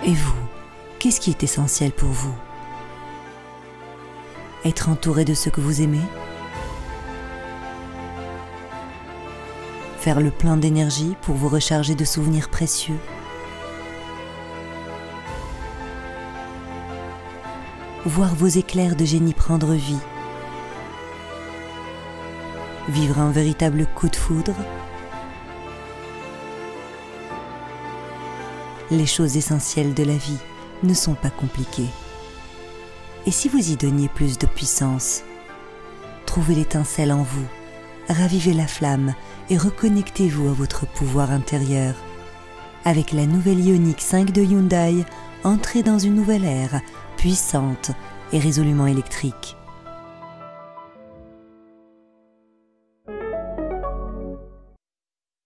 Et vous, qu'est-ce qui est essentiel pour vous? Être entouré de ceux que vous aimez? Faire le plein d'énergie pour vous recharger de souvenirs précieux? Voir vos éclairs de génie prendre vie? Vivre un véritable coup de foudre? Les choses essentielles de la vie ne sont pas compliquées. Et si vous y donniez plus de puissance? Trouvez l'étincelle en vous, ravivez la flamme et reconnectez-vous à votre pouvoir intérieur. Avec la nouvelle Ioniq 5 de Hyundai, entrez dans une nouvelle ère, puissante et résolument électrique.